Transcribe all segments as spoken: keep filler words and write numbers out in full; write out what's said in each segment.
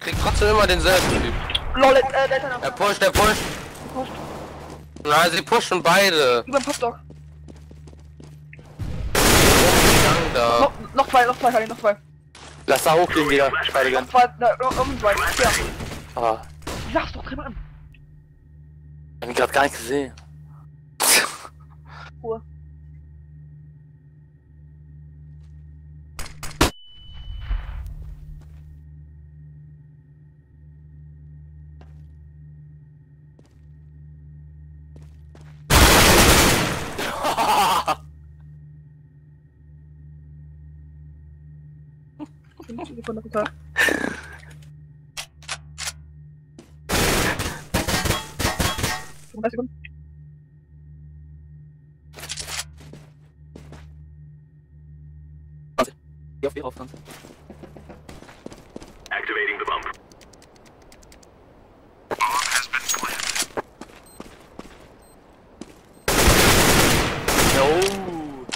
krieg trotzdem immer denselben Typ. Lol, äh, der ist einer. Er pusht, er pusht. Pusht. Na, sie pushen beide. Über den Popdog. Lang da. Noch, noch zwei, noch zwei, Harry, noch zwei. Lass da hochgehen wieder. Beide Noch ganz. zwei, na, noch noch zwei. Ja. Ah, Ich sag's doch, dreh mal an. hab ihn grad gar nicht gesehen. Ruhe. fünfzehn Sekunden total. fünfunddreißig Sekunden. Geh auf die Aufwand. Activating the bump. No.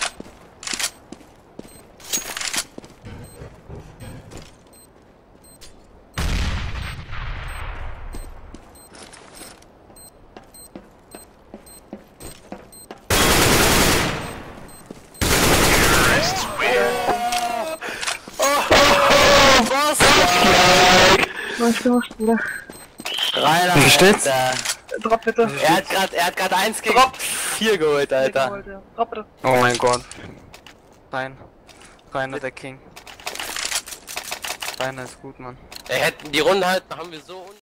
Nice gemacht, Bruder. Rein, Wie steht's? Alter. Drop bitte. Er hat grad, er hat grad eins gegen Drop. vier geholt, Alter. Geholt, ja. Drop bitte. Oh mein Gott. Rein. Reiner der King. Reiner ist gut, Mann. Er hätten die Runde halt, haben wir so